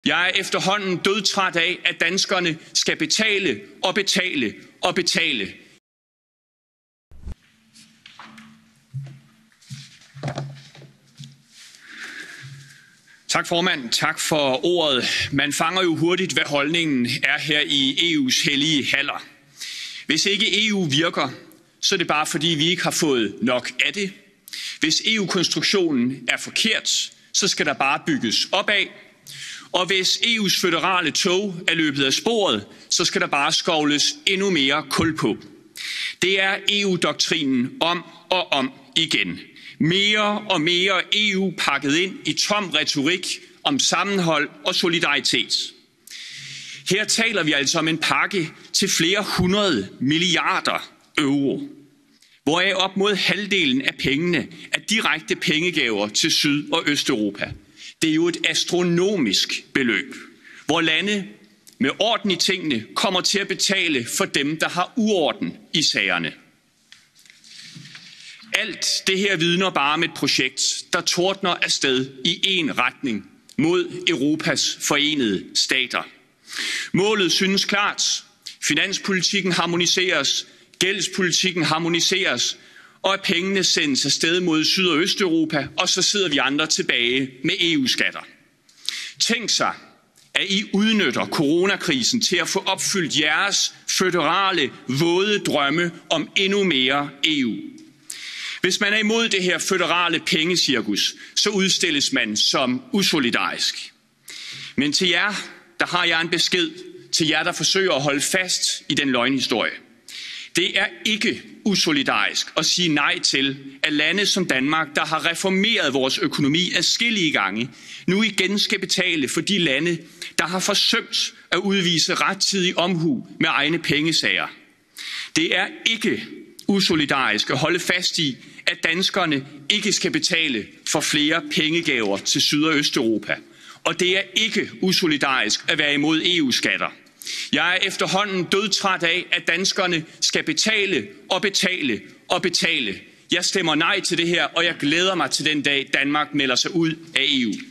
Jeg er efterhånden dødtræt af, at danskerne skal betale og betale og betale. Tak formand, tak for ordet. Man fanger jo hurtigt, hvad holdningen er her i EU's hellige haller. Hvis ikke EU virker, så er det bare fordi, vi ikke har fået nok af det. Hvis EU-konstruktionen er forkert, så skal der bare bygges opad. Og hvis EU's føderale tog er løbet af sporet, så skal der bare skovles endnu mere kul på. Det er EU-doktrinen om og om igen. Mere og mere EU pakket ind i tom retorik om sammenhold og solidaritet. Her taler vi altså om en pakke til flere 100 milliarder euro, hvoraf op mod halvdelen af pengene er direkte pengegaver til Syd- og Østeuropa. Det er jo et astronomisk beløb, hvor lande med orden i tingene kommer til at betale for dem, der har uorden i sagerne. Alt det her vidner bare om et projekt, der tordner afsted i én retning mod Europas forenede stater. Målet synes klart. Finanspolitikken harmoniseres, gældspolitikken harmoniseres, og at pengene sendes afsted mod Syd- og Østeuropa, og så sidder vi andre tilbage med EU-skatter. Tænk sig, at I udnytter coronakrisen til at få opfyldt jeres føderale, våde drømme om endnu mere EU. Hvis man er imod det her føderale pengecirkus, så udstilles man som usolidarisk. Men til jer, der har jeg en besked til jer, der forsøger at holde fast i den løgnhistorie. Det er ikke usolidarisk at sige nej til, at lande som Danmark, der har reformeret vores økonomi adskillige gange, nu igen skal betale for de lande, der har forsømt at udvise rettidig omhu med egne pengesager. Det er ikke usolidarisk at holde fast i, at danskerne ikke skal betale for flere pengegaver til Syd- og Østeuropa. Og det er ikke usolidarisk at være imod EU-skatter. Jeg er efterhånden dødtræt af, at danskerne skal betale og betale og betale. Jeg stemmer nej til det her, og jeg glæder mig til den dag, Danmark melder sig ud af EU.